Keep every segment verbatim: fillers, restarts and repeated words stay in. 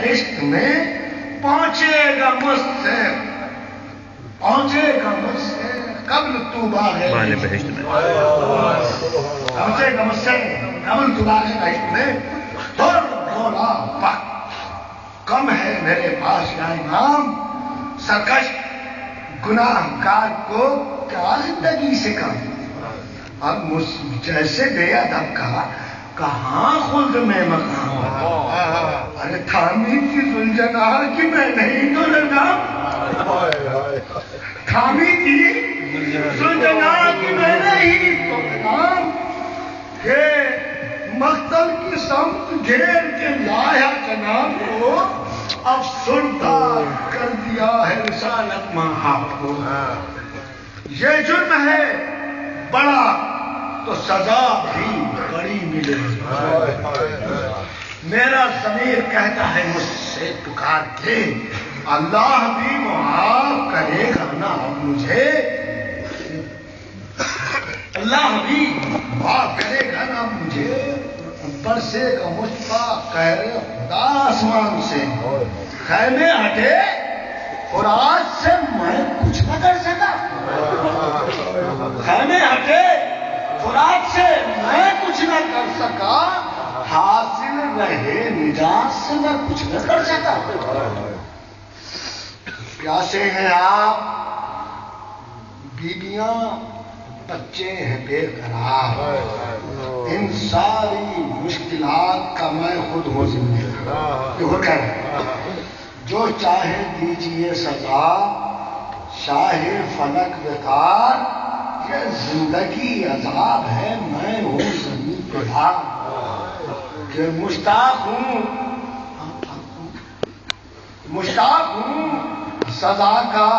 عشق میں پہنچے گا مجھ سے پہنچے گا مجھ سے قبل تو باغ بہشت میں پہنچے گا مجھ سے قبل تو باغ بہشت میں اور بولا پک کم ہے میرے پاس یا امام سرکش گناہ گار کو کیا زندگی سے کم اب مجھ جیسے بے ادب کا کہاں خلد میں مقام ارے تھامی تھی زلجنا کہ میں نہیں تو لگام تھامی تھی زلجنا کہ میں نہیں تو لگام کہ مقتل کی سمت گھیر کے لایا جناب کو افسردہ کر دیا ہے رسالت ماں کو یہ جرم ہے بڑا تو سزا بھی بڑی ملے میرا ضمیر کہتا ہے مجھ سے پکار کے اللہ بھی معاف کرے گا نا مجھے اللہ بھی معاف کرے گا نا مجھے برسے گا مجھ پر قہر خدا آسمان سے خیمے ہٹے اور آج سے میں کچھ نہ کر سکا خیمے ہٹے فرات سے میں کچھ نہ کر سکا حاصل رہے نجات سے میں کچھ نہ کر سکا پیاسے ہیں آپ بیویاں بچے ہیں بے قرار ان ساری مشکلات کا میں خود ہوں ذمہ جو چاہے دیجیے سزا شاہ فلک بیکار یہ زندگی عذاب ہے میں ہوں زمین پہ کہ مشتاق ہوں مشتاق ہوں سزا کا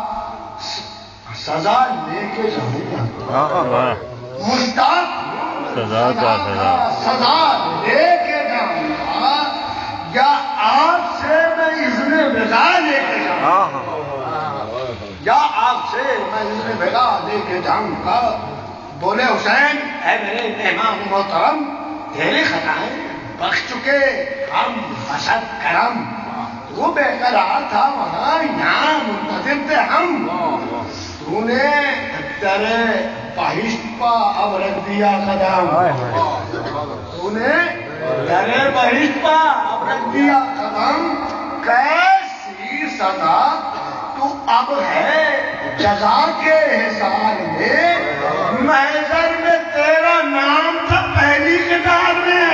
سزا لے کے جاؤں گا مشتاق ہوں سزا کا سزا لے کے جاؤں گا یا آپ سے میں اذن ودا لے کے جاؤں گا یا آپ سے میں اذن ودا لے کے جاؤں گا بولے حسین اے میرے مہمان محترم تیرے خطائیں بخش چکے ہم حسد کرم تو بے قرار تھا وہاں یہاں منتظر تھے ہم تو نے تیرے بہشت پا اب رکھ دیا قدم تو نے تیرے بہشت پا اب رکھ دیا قدم کیسی سزا تو اب ہے جزا کے حساب میں محضر میں تیرا نام تھا پہلی کتاب میں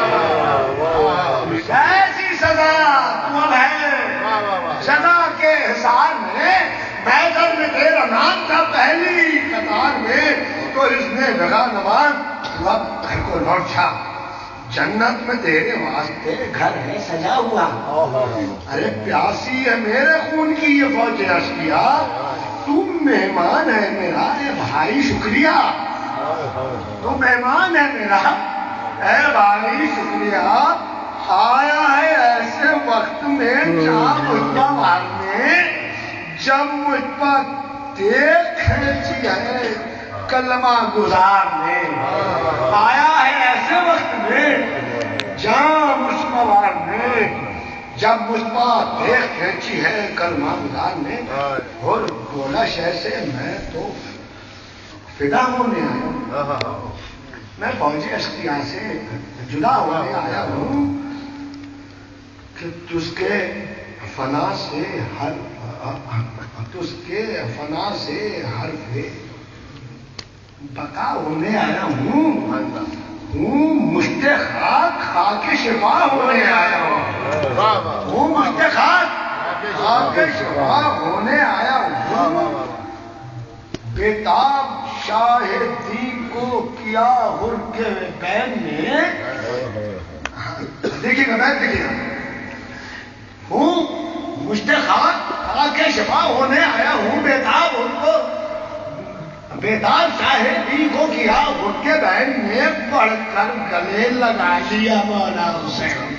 کیسی سزا تو اب ہے جزا کے حساب میں محضر میں تیرا نام تھا پہلی کتاب میں تو اس نے لگا نواز تو اب گھر کو لوٹ جا جنت میں تیرے واسطے گھر ہے سجا ہوا ارے پیاسی ہے میرے خون کی یہ فوج اشکیا تم مہمان ہے میرا اے بھائی شکریہ تم مہمان ہے میرا اے بھائی شکریہ آیا ہے ایسے وقت میں جہاں مجھ پر مارنے جب مجھ پر دیکھ کھینچی ہے کلمہ گزارنے آیا ہے ایسے وقت میں جہاں مجھ پر مارنے جب مجھ پر دیکھ کھینچی ہے کلمہ گزارنے اور بولا شہ سے میں تو فدا ہونے آیا میں فوجی اشقیا سے جدا ہونے آیا ہوں کہ تجھ کے فنا سے ہر تجھ کے فنا سے ہر پہ بقا ہونے آیا ہوں ہوں مشت خاک خاک شفا ہونے آیا ہوں ہوں مشت خاک خاک شفا ہونے آیا ہوں بیتاب شاہ دین کو کیا غر کے بین نے دیکھیے گا میں دیکھیے گا ہوں مشت خاک خاک شفا ہونے آیا ہوں بیتاب ان کو بیدار شاہدی کو کیا غر کے بین نے پڑھ کر گلے لگا لیا مولا حسین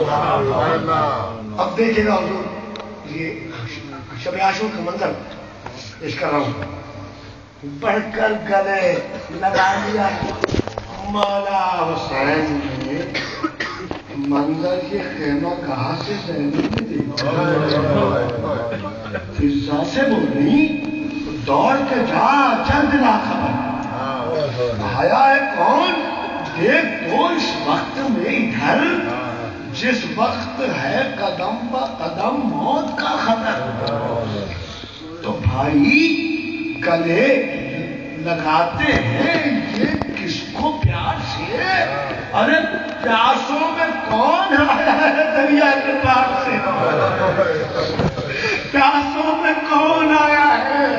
اب دیکھیے گا حضور یہ شب عاشور کا منظر پیش کر رہا ہوں بڑھ کر گلے لگا لیا مولا حسین نے منظر یہ خیمہ کہاں سے زینب نے دیکھا، فضا سے بولی دوڑ کے جا چند لا خبر، آیا ہے کون دیکھ تو اس وقت میں ادھر جس وقت ہے قدم با قدم موت کا خطر، تو بھائی گلے لگاتے ہیں یہ کس کو پیار سے، ارے پیاسوں میں کون آیا ہے دریا کے پار سے، پیاسوں میں کون آیا ہے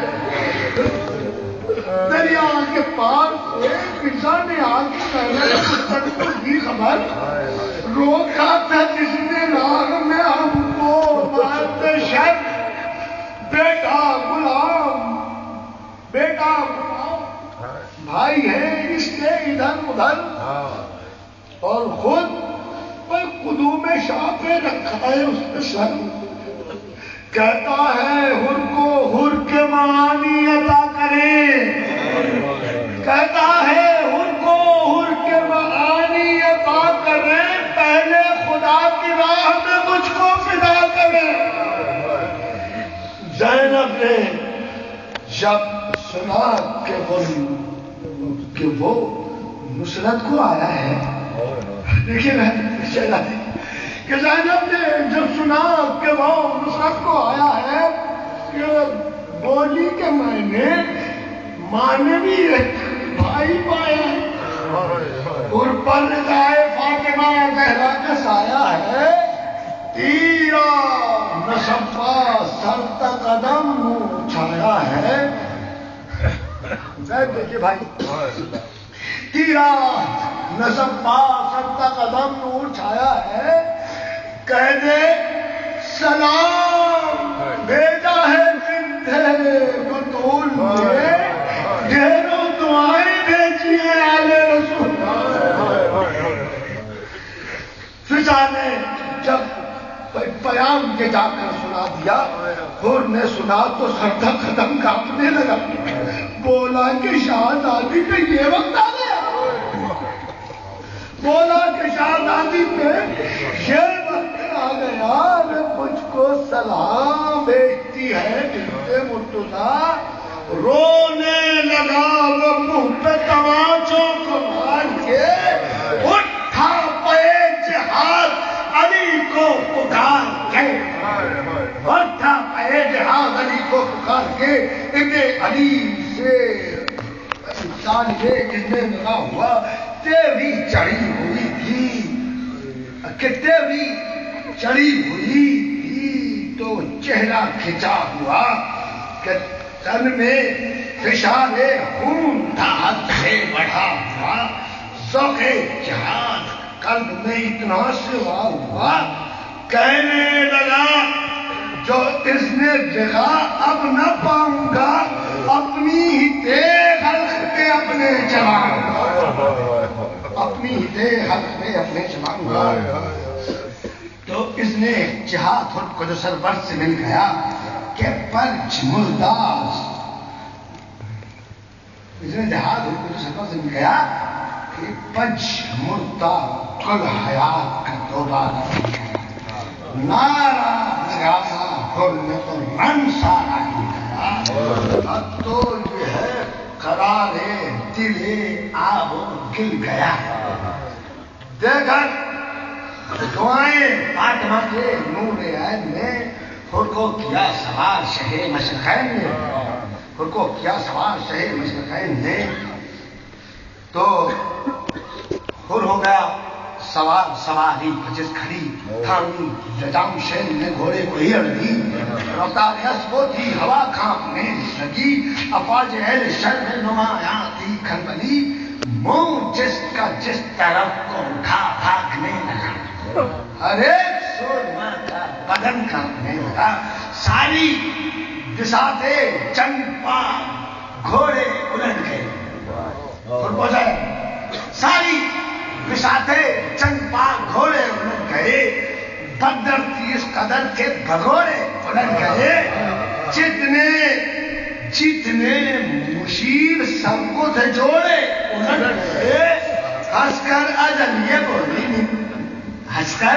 دریا کے پار سے، فضا نے آ کے پہلے کو دی خبر، روکا تھا جس نے راہ میں ہم کو بات شک، بیٹا غلام بیٹا غلام بھائی ہے اس کے ادھر ادھر، اور خود پر قدوم شاہ پہ رکھا ہے اس نے سر، کہتا ہے ہر کو ہر کے معانی عطا کرے، کہتا ہے ہر کو ہر کے معانی عطا کرے، پہلے خدا کی راہ میں مجھ کو فدا کرے۔ زینب نے جب سنا کہ وہ کہ وہ نصرت کو آیا ہے، دیکھیے کہ زینب نے جب سنا کہ وہ نصرت کو آیا ہے کہ بولی کہ میں نے ماں نے بھی ایک بھائی پایا اور پر رضائے فاطمہ زہرا کا سایہ ہے، تیرا نصفہ سر تک قدم اٹھایا ہے، دیکھیے بھائی تیرا نصفہ سر تک قدم اٹھایا ہے، کہہ دے سلام بھیجا ہے تیرے بطول نے، ڈھیروں دعائیں بھیجی ہیں آل رسول۔ فضا نے جب پیام کے جا کر سنا دیا، حور نے سنا تو سر تک قدم کانپنے لگا، بولا کہ شہزادی پہ یہ وقت آ گیا، بولا کہ شہزادی پہ یہ وقت آ گیا، مجھ کو سلام بھیجتی ہے بنت مرتضیٰ، رونے لگا وہ منہ پہ تماچوں کو مار کے، اٹھا پے جہاد علی کو پکار کے، اٹھا پے جہاد علی کو پکار کے، ابن علی سے انسان یہ جس میں لگا ہوا تیری چڑی ہوئی تھی، کہ تیری چڑی ہوئی تھی تو چہرہ کھچا ہوا، کہ تن میں فشار خون تھا حد سے بڑھا ہوا، ذوق جہاد قلب میں اتنا سوا ہوا، کہنے لگا جو اس نے دیکھا اب نہ پاؤں گا، اپنی ہی دیکھ حلق پہ اپنے چلاؤں گا، اپنی ہی دیکھ حلق پہ اپنے چلاؤں گا۔ تو اس نے جہاد خود کو جو سرور سے مل گیا کہ پنچ مرداز، اس نے جہاد خود کو جو سرور سے مل گیا کہ پنچ مردہ کل حیات کا دوبارہ نعرہ لگایا، خود نے تو رن سارا ہی گیا، اب تو یہ ہے قرار دل آب گل گیا۔ دیکھا دعائیں فاطمہ کے نور عین نے خود کو کیا سوار شہ مشرقین نے، خود کو کیا سوار شہ مشرقین نے، تو خود ہو گیا سوار سواری جس کھڑی تھامی، لجام شین نے گھوڑے کو ہی اڑی، رفتار اسبو تھی ہوا کھانپنے لگی، افواج اہل شر میں نمایاں تھی کھنبلی، منہ جس کا جس طرف کو اٹھا بھاگنے لگا، ہر ایک سورما کا بدن کانپنے لگا، ساری بساتے چند پا گھوڑے الٹ گئے، اور پہنچائے ساری بساتے چند پا گھوڑے الٹ گئے، بدر تھی اس قدر کے بھگوڑے الٹ گئے، جتنے جتنے مشیر سب کو تھے جوڑے الٹ گئے، ہنس کر اجل یہ بولی نہیں، ہنس کر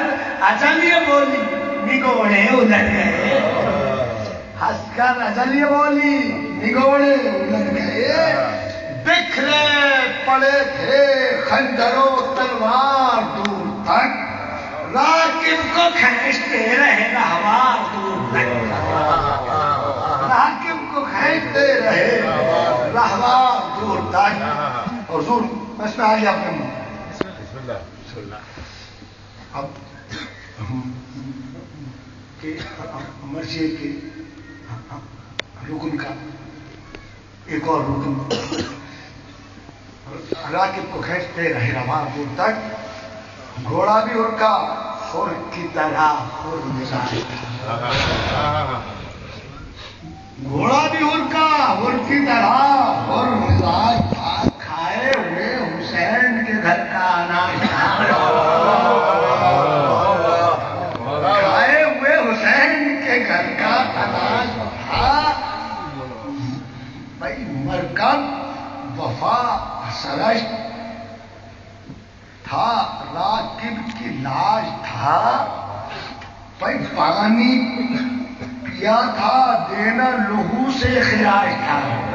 اچل یہ بولی نگوڑے الٹ گئے ہنس کر اچل یہ بولی نگوڑے الٹ گئے بکھرے پڑے تھے خنجر و تلوار دور تک راکب کو کھینچتے رہے رہوار دور تک راکب کو کھینچتے رہے رہوار دور تک حضور بس میں آگے آپ نے اب مرضی کے رکن کا ایک اور رکن راکب کو کھینچتے رہے رواں دور تک گھوڑا بھی ان کا خور کی طرح خور مزاج گھوڑا بھی ان کا خور کی طرح خور مزاج تھا کھائے ہوئے حسین کے گھر کا اناج کھائے ہوئے حسین کے گھر کا اناج تھا بھائی مرکب وفا سرشت تھا راکب کی لاش تھا بھائی پانی پیا تھا دینا لہو سے خراج تھا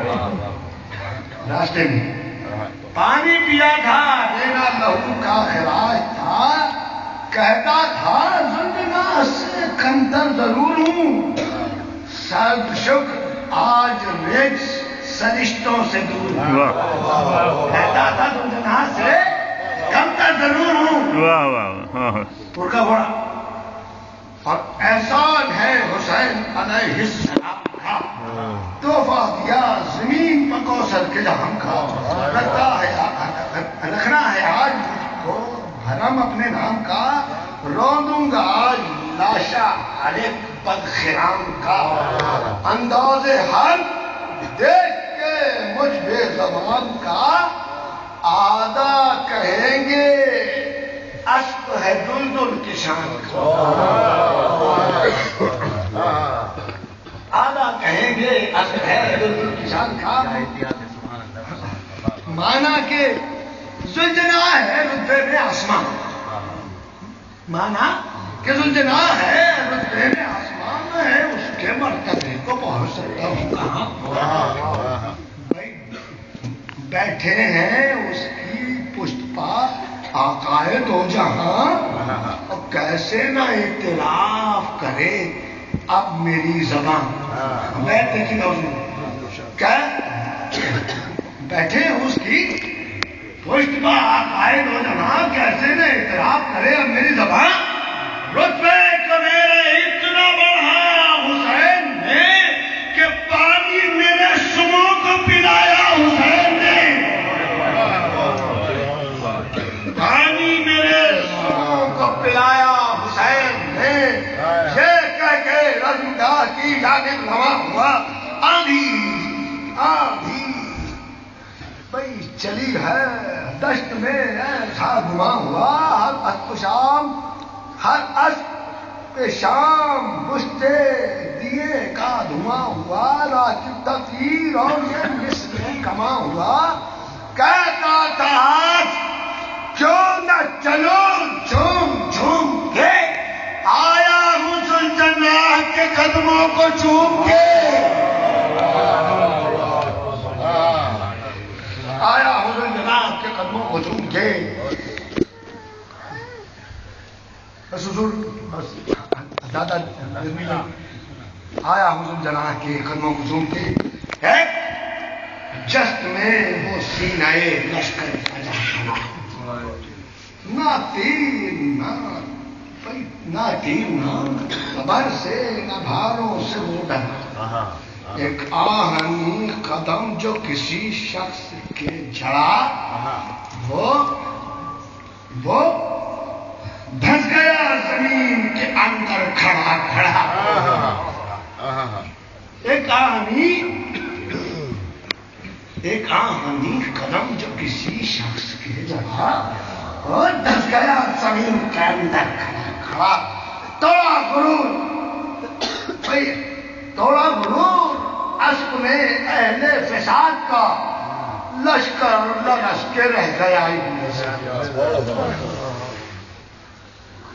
راستے میں پانی پیا تھا دینا لہو کا خراج تھا کہتا تھا زندگاہ سے کمتر ضرور ہوں سب شکر آج رچ سرشتوں سے دور کہتا تھا زندگاہ سے کمتر ضرور ہوں پورکا گھوڑا اور احسان ہے حسین علیہ السلام کا تحفہ دیا زمین پر کوثر کے جہاں کا رکھتا ہے رکھنا ہے آج مجھ کو حرم اپنے نام کا رو دوں گا آج لاشا ارے بدخرام کا انداز حل دیکھ کے مجھ بے زبان کا آدھا کہیں گے اسب ہے دلدل کی شان کا آدھا کہیں گے اسب ہے دلدل کی شان کا مانا کہ زلجنا ہے رتبے میں آسمان مانا کہ زلجنا ہے رتبے میں آسمان ہے اس کے مرتبے کو پہنچ سکتا ہوں کہاں بیٹھے ہیں اس کی پشت پر آقائے دو جہاں اور کیسے نہ اعتراف کرے اب میری زبان میں دیکھی گا کیا بیٹھے اس کی پشت پر آقائے دو جہاں کیسے نہ اعتراف کرے اب میری زبان رتبے کو میرے اتنا بڑھا حسین نے کہ پانی میرے سموں کو پلایا حسین نے پانی میرے سموں کو پلایا حسین نے یہ کہہ کے رضمگاہ کی جانب رواں ہوا آندھی آندھی بھئی چلی ہے دشت میں ایسا گما ہوا ہر اسب شام ہر اسب شام گشتے دیے کا دھواں ہوا راکب تفیر اور یہ مثل کما ہوا کہتا تھا کیوں نہ چلو جھوم جھوم کے آیا ہوں زلجناح کے قدموں کو چوم کے آیا ہوں زلجناح کے قدموں کو چوم کے بس حضور بس زیادہ آیا ہوں زلجناح کے قدموں کو چوم کے جست میں وہ سینہ لشکر سجا نہ تیر نہ نہ تیر نہ خبر سے نہ بھاروں سے وہ ڈرا ایک آہنی قدم جو کسی شخص کے جھڑا وہ وہ دھس گیا زمین کے اندر کھڑا کھڑا ایک آہنی ایک آہنی قدم جو کسی شخص کے جگہ اور دھس گیا زمین کے اندر کھڑا کھڑا توڑا غرور توڑا غرور اسب میں اہل فساد کا لشکر لرز کے رہ گیا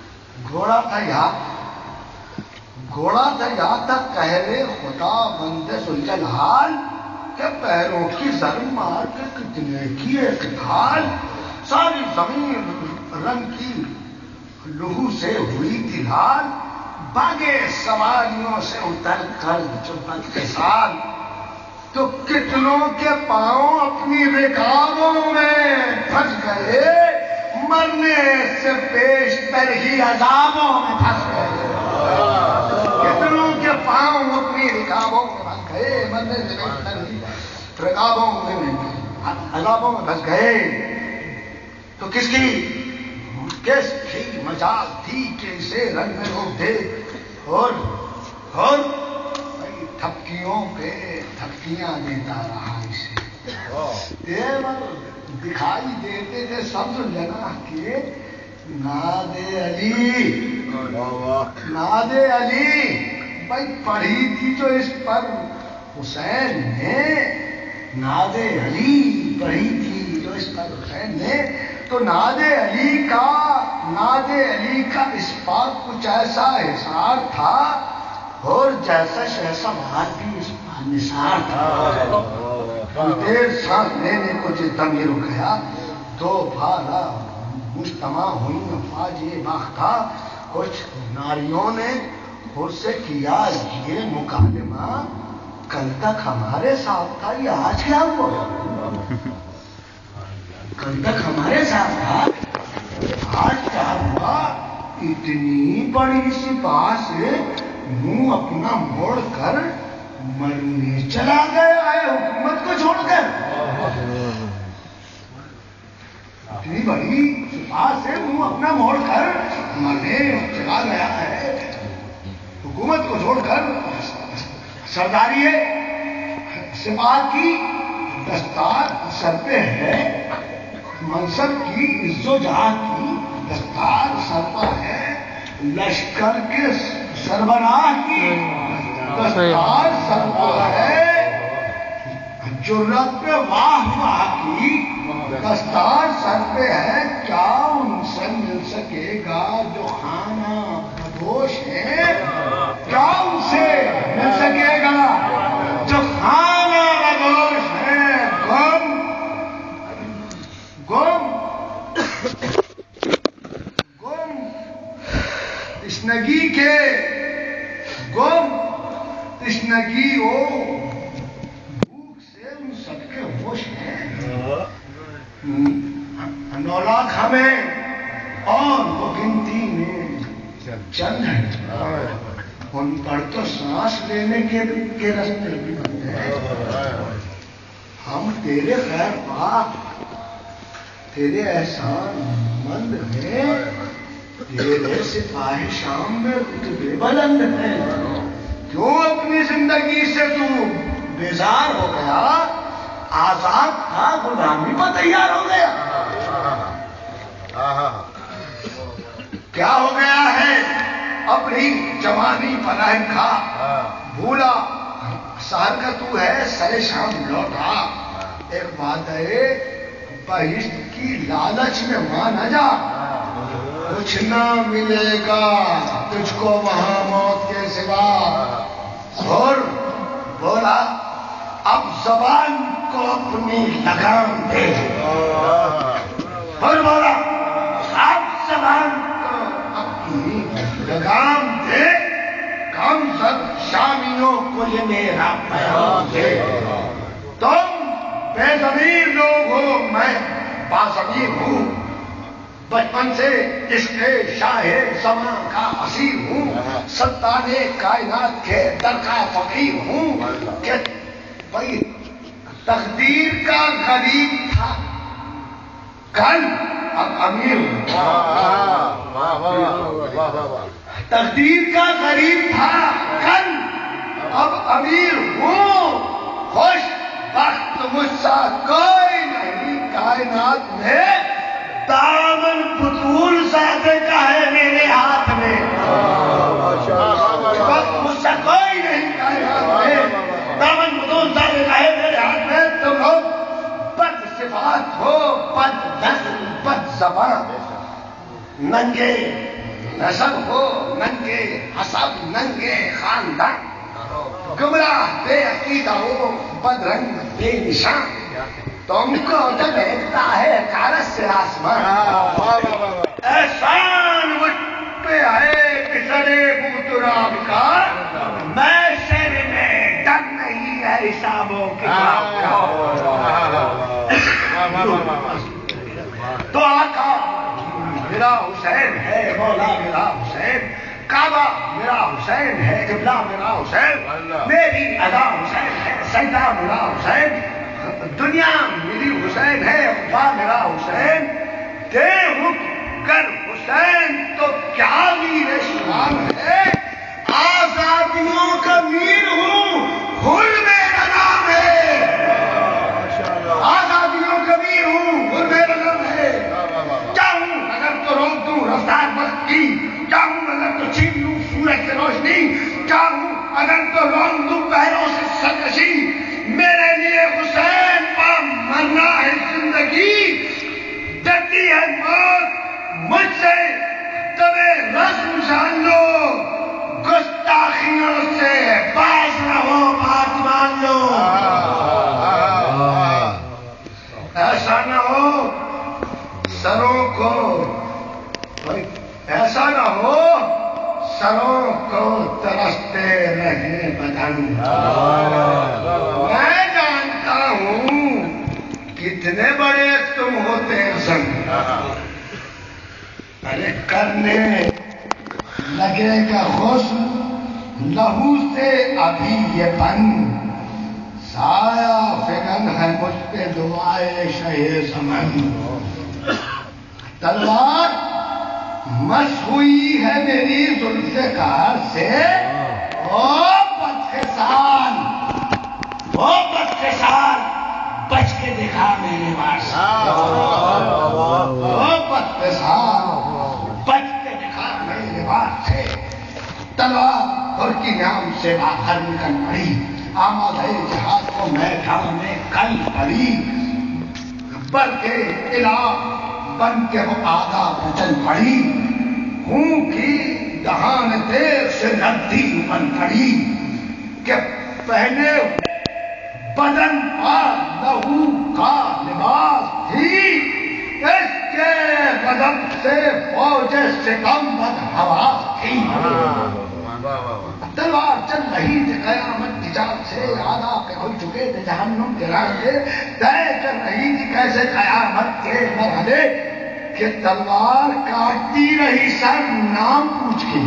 گھوڑا تھا یاد گھوڑا تھا یاد تک کہرے خدا بندے سلجل حال کہ پیروں کی زر مار کے کتنے کی ایک ڈھال ساری زمین رنگ کی لہو سے ہوئی تھی لال باغے سواریوں سے اتر کر چپک کے سال تو کتنوں کے پاؤں اپنی رکابوں میں پھنس گئے مرنے سے پیشتر ہی عذابوں میں پھنس گئے کتنوں کے پاؤں اپنی رکابوں میں پھنس گئے مرنے سے پیشتر ہی رکابوں میں عذابوں میں پھنس گئے تو کس کی کس کی مجال تھی کہ اسے رنگ میں روک دے اور اور تھپکیوں پہ تھپکیاں دیتا رہا اسے دیور دکھائی دیتے تھے سبز جنا کے ناد علی ناد علی بھائی پڑھی تھی جو اس پر حسین نے ناد علی پڑھی تھی جو اس پر حسین نے تو ناد علی کا ناد علی کا اس پر کچھ ایسا احسار تھا اور جیسا شہسا بات بھی اس پر نثار تھا دیر سانس لینے کو جس دم یہ رک گیا دو بھارا مجتمع ہوئی افواج یہ باختہ کچھ ناریوں نے خود سے کیا یہ مکالمہ کل تک ہمارے ساتھ تھا یہ آج کیا ہوا کل تک ہمارے ساتھ تھا آج کیا ہوا اتنی بڑی سی بات سے منہ اپنا موڑ کر مرنے چلا گیا ہے حکومت کو چھوڑ کر اتنی بڑی بات سے منہ اپنا موڑ کر مرنے چلا گیا ہے حکومت کو چھوڑ کر سرداری سپاہت کی دستار سر پہ ہے منصب کی عز و جہاں کی دستار سر پر ہے لشکر کے سربراہ کی دستار سر پر ہے جرت پہ واہ واہ کی دستار سر پہ ہے کیا ان سے مل سکے گا جو خانہ بدوش ہے کیا ان سے مل سکے گا جو خانہ بدوش ہے گم گم گم تشنگی کے گم تشنگی ہو بھوک سے ان سب کے ہوش ہیں نو لاکھ ہمیں اور وہ گنتی میں چند ہے ان پر تو سانس لینے کے کے رستے بھی بنتے ہیں ہم تیرے خیر پاک تیرے احسان مند ہیں تیرے سپاہی شام میں رتبے بلند ہیں کیوں اپنی زندگی سے تو بیزار ہو گیا آزاد تھا غلامی پر تیار ہو گیا کیا ہو گیا ہے اپنی جوانی پناہ کھا بھولا سہر کا تو ہے سر شام لوٹا ایک بات ہے بہشت کی لالچ میں مان نہ جا کچھ نہ ملے گا تجھ کو وہاں موت کے سوا اور بولا اب زبان کو اپنی لگام دے اور بولا اب زبان کو اپنی لگام دے کم سب شامیوں کو یہ میرا پیام دے تم بے ضمیر لوگ ہو میں باضمیر ہوں بچپن سے عشق شاہ زمان کا اسیر ہوں سلطان کائنات کے در کا فقیر ہوں کہ بھائی تقدیر کا غریب تھا کل اب امیر ہوں تقدیر کا غریب تھا کل اب امیر ہوں خوش وقت مجھ سا کوئی نہیں کائنات میں دامن بطول زادے کا ہے میرے ہاتھ میں وقت مجھ سا کوئی نہیں کائنات میں دامن بطول زادے کا ہے میرے ہاتھ میں تم لوگ بد صفات ہو بد نسل بد زبان ننگے نسب ہو ننگے حسب ننگے خاندان گمراہ بے عقیدہ ہو بدرنگ بے نشان تم کو تو دیکھتا ہے کارس سے آسمان احسان وقت پہ ہے پسرے بوتراب کا میں شہر میں ڈر نہیں ہے حسابوں کتاب کا تو آقا میرا حسین ہے مولا میرا حسین کعبہ میرا حسین ہے قبلہ میرا حسین میری ادا حسین ہے سجدہ میرا حسین دنیا میری حسین ہے خدا میرا حسین دے حکم کر حسین تو کیا میر شان ہے آزادیوں کا میر ہوں حل میرا نام ہے آزادیوں کا میر ہوں حل میرا نام ہے چاہوں اگر تو روک دوں رفتار وقت کی چاہوں اگر تو چھین لوں سورج سے روشنی چاہوں اگر تو رون دوں پہروں سے سرکشی میرے لیے حسین پا مرنا ہے زندگی ڈرتی ہے موت مجھ سے تمہیں رسم جان لو گستاخیوں سے باز رہو بات مان لو ایسا نہ ہو سروں کو ایسا نہ ہو سروں کو ترستے رہے بدن میں جانتا ہوں کتنے بڑے تم ہوتے حسن ارے کرنے لگے گا حسن لہو سے ابھی یہ بن سایہ فگن ہے مجھ پہ دعائے شہ زمن تلوار مس ہوئی ہے میری ذوالفقار سے او بدخشان او بدخشان بچ کے دکھا میرے پاس او بدخشان بچ کے دکھا میرے پاس سے تلوار اور کی نام سے باہر نکل پڑی آمد ہے جہاز کو میدان میں کل پڑی بلکہ الہ بن کے وہ آدھا بچل پڑی ہوں کی دہان دیر سے ردی بن پڑی کہ پہنے بدن پر لہو کا لباس تھی اس کے غضب سے فوج ستم بد حواس تھی تلوار چل رہی تھی قیامت کی جان سے آدھا کے ہو چکے تھے جہنم کے راستے طے کر رہی تھی کیسے قیامت کے مرحلے کہ تلوار کاٹتی رہی سر نام پوچھ کے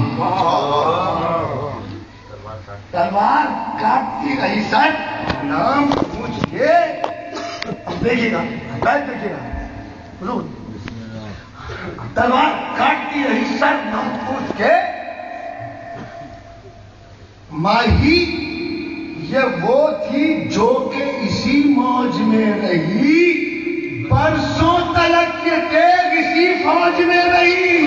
تلوار کاٹتی رہی سر نام پوچھ کے دیکھیے گا بیٹھ دیکھیے گا تلوار کاٹتی رہی سر نام پوچھ کے ماہی یہ وہ تھی جو کہ اسی موج میں رہی برسوں تلک یہ تیغ اسی فوج میں رہی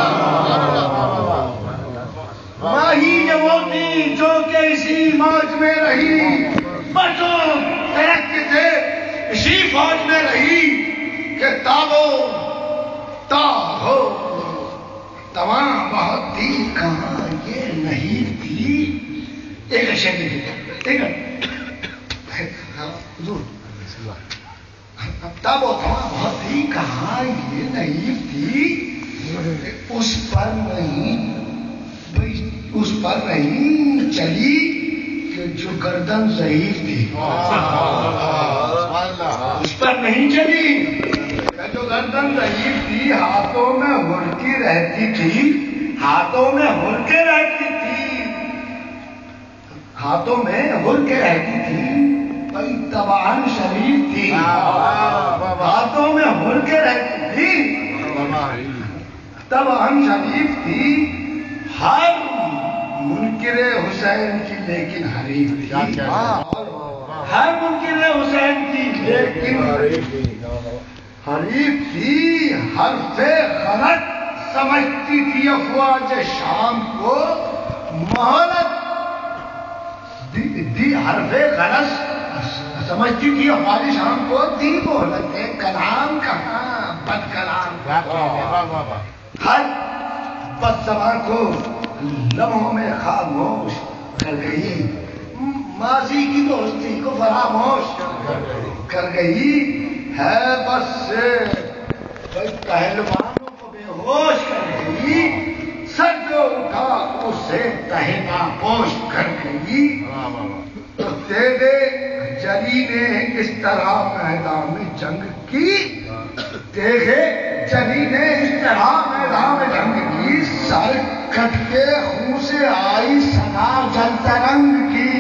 ماہی یہ وہ تھی جو کہ اسی موج میں رہی برسوں تلک یہ تیغ اسی فوج میں رہی کہ تابو تا ہو تمام بہت تھی کہاں یہ نہیں تھی ایک شہر دیکھیں ایک حضور تب وہ تمام بہت تھی کہاں یہ نہیں تھی اس پر نہیں اس پر نہیں چلی کہ جو گردن ضعیف تھی اس پر نہیں چلی جو گردن ضعیف تھی ہاتھوں میں ہڑکی رہتی تھی ہاتھوں میں ہڑکے رہتی تھی ہاتھوں میں ہڑکے رہتی تھی بھائی تباہن شریف تھی ہاتھوں میں ہڑکے رہتی تھی تباہن شریف تھی ہر منکر حسین کی لیکن حریف تھی ہر منکر حسین کی لیکن حریف تھی حرف غلط سمجھتی تھی افواج شام کو مہلت دی حرف غلط سمجھتی تھی افواج شام کو دی مہلت کلام کہاں بد کلام ہر بس زبان کو لمحوں میں خاموش کر گئی، ماضی کی دوستی کو فراموش کر گئی ہے، بس پہلوانوں کو بے ہوش کر گئی، سر جو اٹھا اسے تہنا پوش کر گئی۔ تو تیرے جلی نے اس طرح میدان میں جنگ کی، تیرے جلی نے اس طرح میدان میں جنگ کی، سر کٹ کے خون سے آئی صدا جل ترنگ کی۔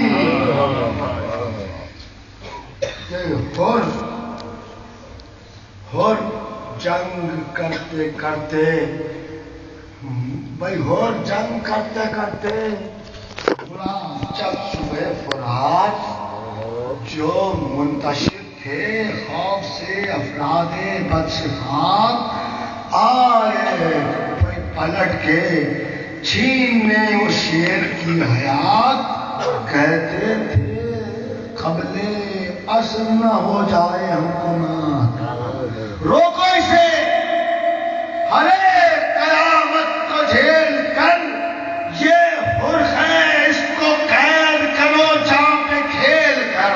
ہر ہر جنگ کرتے کرتے بھائی ہر جنگ کرتے کرتے جب صبح فرات جو منتشر تھے خوف سے افراد بدصفات آئے پلٹ کے چھیننے اس شیر کی حیات، کہتے تھے قبل اصل نہ ہو جائے ہم کو مات، روکو اسے ہرے قیامت کو جھیل کر، یہ حرخ ہے اس کو قید کرو جام پہ کھیل کر۔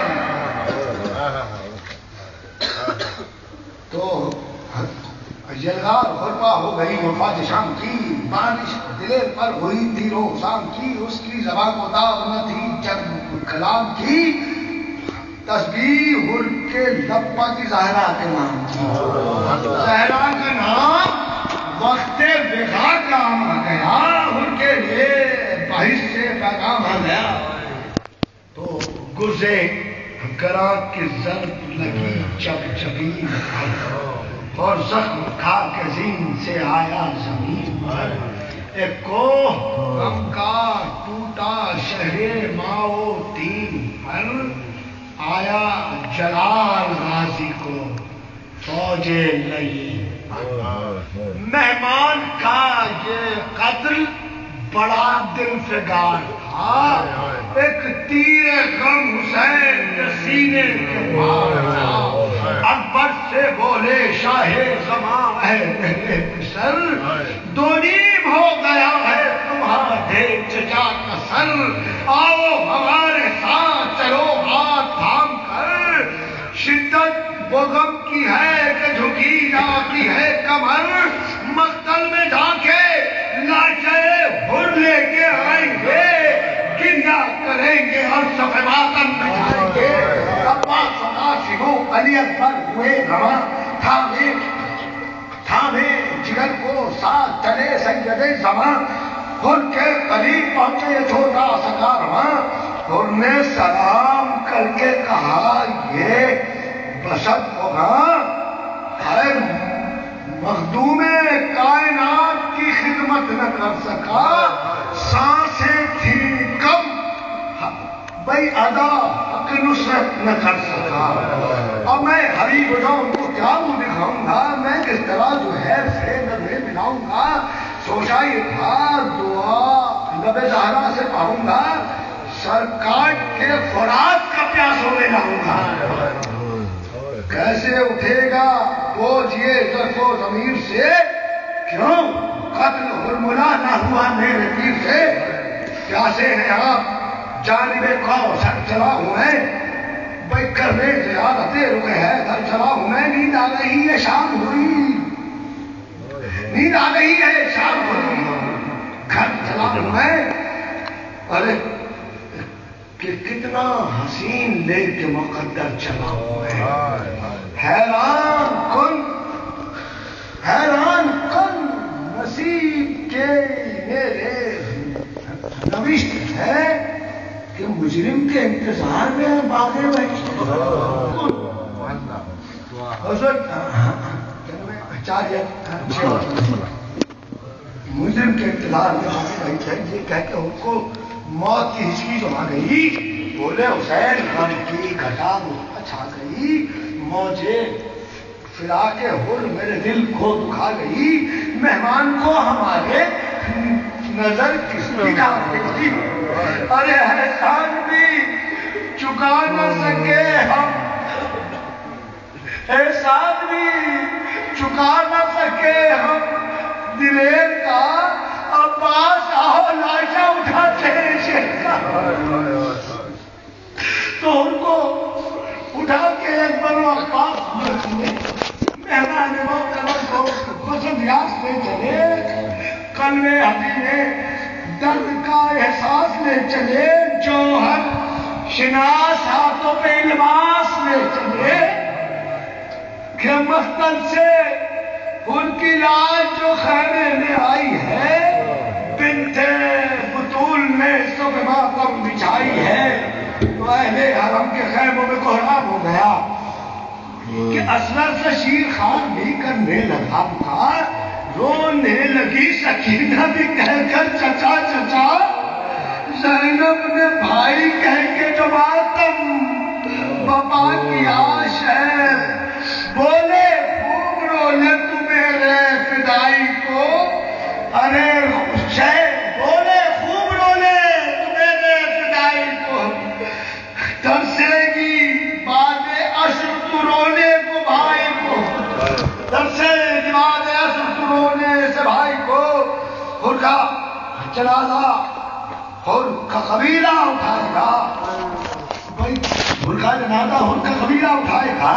تو یلغار غربا ہو گئی وفات شام کی، بارش دلیر پر ہوئی تیرو شام کی، اس کی زبان کو داغ نہ تھی جب کلام کی، تسبیح ہر کے لبا کی زہرا کے نام کی، زہرا کا نام وقت وغا کام آ گیا، ہر کے لیے بحث سے پیغام آ گیا۔ تو گزے گراں کی ضرب لگی جب جبین اور زخم کھا کے زین سے آیا زمین پر، ایک کوہ غم کا ٹوٹا شہر ماؤ تین پر، آیا جلال غازی کو فوج لئی، مہمان کا یہ قتل بڑا دل فگار تھا، ایک تیر غم حسین کے سینے کے پار تھا، اکبر سے بولے شاہ زمان ہے میرے پسر، دو نیم ہو گیا ہے تمہارے چچا کا سر، آؤ ہمارے ساتھ چلو ہاتھ تھام کر، شدت وہ غم کی ہے کہ جھکی جاتی ہے کمر، مقتل میں جا کے لاچے ہر لے کے آئیں گے، گریہ کریں گے اور صف ماتم بجائیں گے، عباس و قاسم و علی اکبر ہوئے رواں، تھامے تھامے جگر کو ساتھ چلے سید زمان، ہر کے قریب پہنچے چھوٹا سا کارواں، ہر نے سلام کر کے کہا یہ بسط ہوگا ہے مخدوم کائنات کی خدمت نہ کر سکا، سانسیں تھی کم بھئی ادا حق نصرت نہ کر سکا، اور میں حبیب جاؤں کو کیا منہ دکھاؤں گا، میں کس طرح جو ہے سے نظریں ملاؤں گا، سوچا یہ تھا دعا لب زہرا سے پاؤں گا، سر کاٹ کے فرات کا پیاسوں میں لاؤں گا، کیسے اٹھے گا بوجھ یہ ظرف و ضمیر سے، کیوں قتل حرملا نہ ہوا میرے تیر سے، پیاسے ہیں آپ جانب کوثر چلا ہوں میں، بیٹھ کر میں زیادتیں رکے ہے گھر چلا ہوں میں، نیند آ گئی ہے شام ہوئی، نیند آ گئی ہے شام ہوئی، گھر چلا ہوں میں، ارے کہ کتنا حسین لے کے مقدر چلا ہوں میں، حیران کن حیران کن نصیب کے میرے نوشت ہے کہ مجرم کے انتظار میں باغے بیٹھے، مجرم کے انتظار میں باغے بیٹھے، یہ کہہ کے ان کو موت کی ہچکی جو آ گئی، بولے حسین غم کی گھٹا چھا گئی، موجے پھرا کے ہر میرے دل کو دکھا گئی، مہمان کو ہمارے نظر کس کی ڈالتی، ارے احسان بھی چکا نہ سکے ہم، احسان بھی چکا نہ سکے ہم، دلیر کا عباس آؤ لاشا اٹھاتے ہیں تو ان کو اٹھا کے ایک بنو عباس مہمان محترم کو پسند یاس لے چلے، قلب حقیقے درد کا احساس لے چلے، جوہر شناس ہاتھوں پہ لباس لے چلے کہ مختل سے ان کی لاش جو خیمے میں آئی ہے، بنت بطول نے صبح ماتم بچھائی ہے، تو اہل حرم کے خیموں میں کوہرام ہو گیا کہ اصغر سے شیر خان بھی کرنے لگا پکار، رونے لگی سکینہ بھی کہہ کر چچا چچا، زینب نے بھائی کہہ کے جو ماتم بابا کی آش ہے، بولے خوب رولے تو میرے فدائی کو، ارے شہر بولے خوب رولے تو میرے فدائی کو، ترسے گی بعد عشر تو رونے کو بھائی کو، ترسے گی بعد عشر تو رونے سے بھائی کو، خود کا جنازہ خود کا قبیلہ اٹھائے گا، بھائی خود کا جنازہ خود کا قبیلہ اٹھائے گا،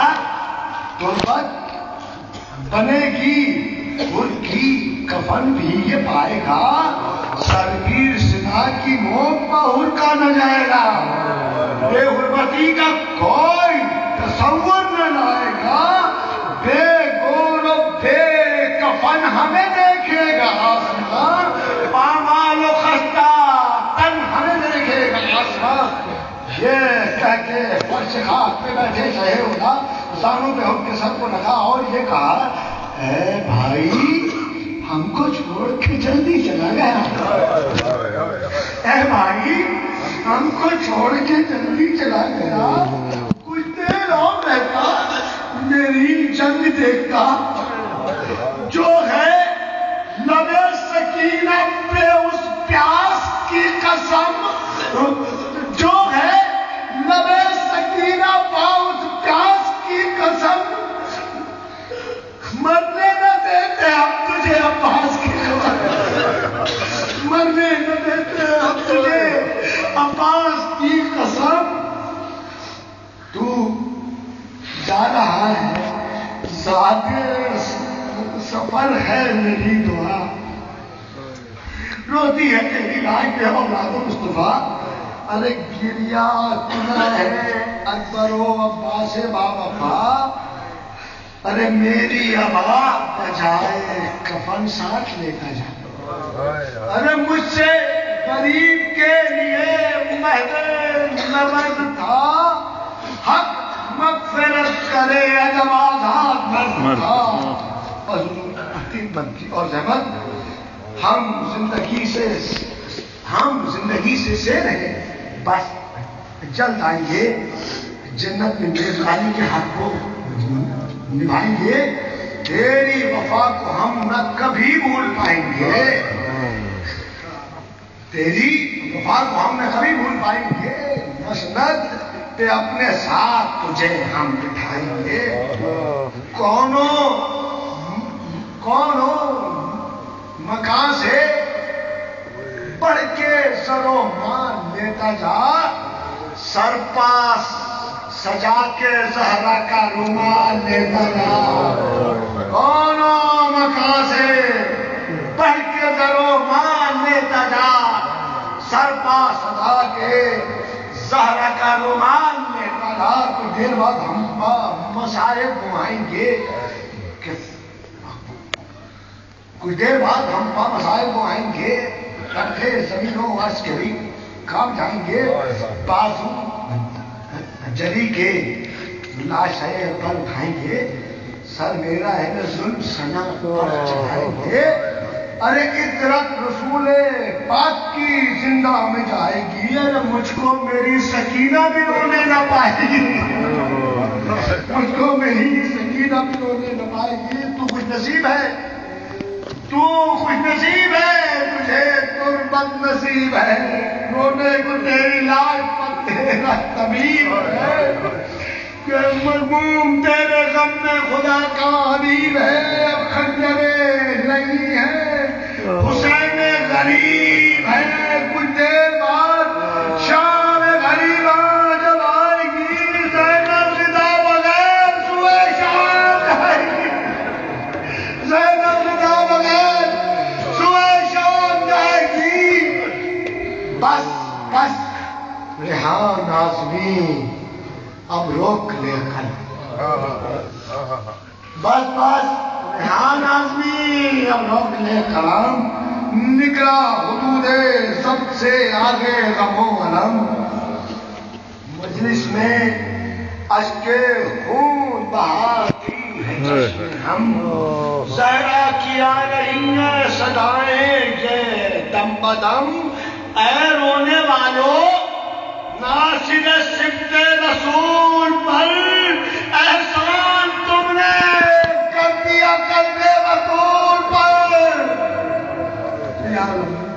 تربت بنے گی ان کی کفن بھی یہ پائے گا، سرگیر سنا کی موت پر کا نہ جائے گا، بے غربتی کا کوئی تصور نہ لائے گا، بے گور و بے کفن ہمیں دیکھے گا آسمان، پامال و خستہ تن ہمیں دیکھے گا آسمان، یہ کہہ کے فرش خاک پہ بیٹھے شہے ہوگا، سانوں پہ ہم کے سر کو رکھا اور یہ کہا، اے بھائی ہم کو چھوڑ کے جلدی چلا گیا، اے بھائی ہم کو چھوڑ کے جلدی چلا گیا، کچھ دیر اور رہتا میری جنگ دیکھتا، جو ہے لب سکینہ پہ اس پیاس کی قسم، جو ہے لب سکینہ پہ اس پیاس کی قسم، مرنے نہ دیتے ہم تجھے عباس کی قسم، مرنے نہ دیتے ہم تجھے عباس کی قسم، تو جا رہا ہے زیادہ سفر ہے میری دعا، روتی ہے تیری لاج پہ اولاد مصطفیٰ، ارے گریا تنا ہے اکبر و عباس بابا، ارے میری ابا بجائے کفن ساتھ لے کر جا، ارے مجھ سے غریب کے لیے مہد نبض تھا، حق مغفرت کرے جب آزاد مرد تھا، اور بندی اور زحمت ہم زندگی سے ہم زندگی سے سے رہے، بس جلد آئیں گے جنت میں میزبانی کے حق کو نبھائیں گے، تیری وفا کو ہم نہ کبھی بھول پائیں گے، تیری وفا کو ہم نہ کبھی بھول پائیں گے، مسند پہ اپنے ساتھ تجھے ہم بٹھائیں گے، کونوں کونوں مکان سے بڑھ کے سرو مان لیتا جا، سر پاس سجا کے زہرا کا رومال لیتا جا، کونوں مکان سے بڑھ کے سرو مان لیتا جا، سر پاس سجا کے زہرا کا رومال لیتا جا، کچھ دیر بعد ہم مصائب گوائیں گے، کچھ دیر بعد ہم پا مسائل کو آئیں گے، کٹھے زمینوں عسکری کام جائیں گے، بازو جلی کے لاشیں پر اٹھائیں گے، سر میرا ہے ظلم سنا پر چڑھائیں گے، ارے اطرت رسول پاک کی زندہ میں جائے گی، ارے مجھ کو میری سکینہ بھی رونے نہ پائے گی، مجھ کو میری سکینہ بھی رونے نہ پائے گی، تو خوش نصیب ہے، تو خوش نصیب ہے، تجھے تربت نصیب ہے، رونے کو تیری لاج پر تیرا طبیب ہے، کہ مرموم تیرے غم میں خدا کا حبیب ہے، اب خنجر نہیں ہے، حسین غریب دیر بعد شام غریباں جب آئے گی زینب زدہ بغیر سوئے شام آئے گی زینب زدہ بغیر سوئے شام جائے گی بس بس ریحان آزمی اب روک لے قلم بس بس ریحان آزمی اب روک لے قلم نکلا حدود سب سے آگے غم و غم مجلس میں اشک خون بہاتی ہے چشم ہم زہرا کیا رہی ہیں صدائیں یہ دم بدم اے رونے والوں ناصر سبت رسول پر احسان تم نے کر دیا قلب رسول پر یا اللہ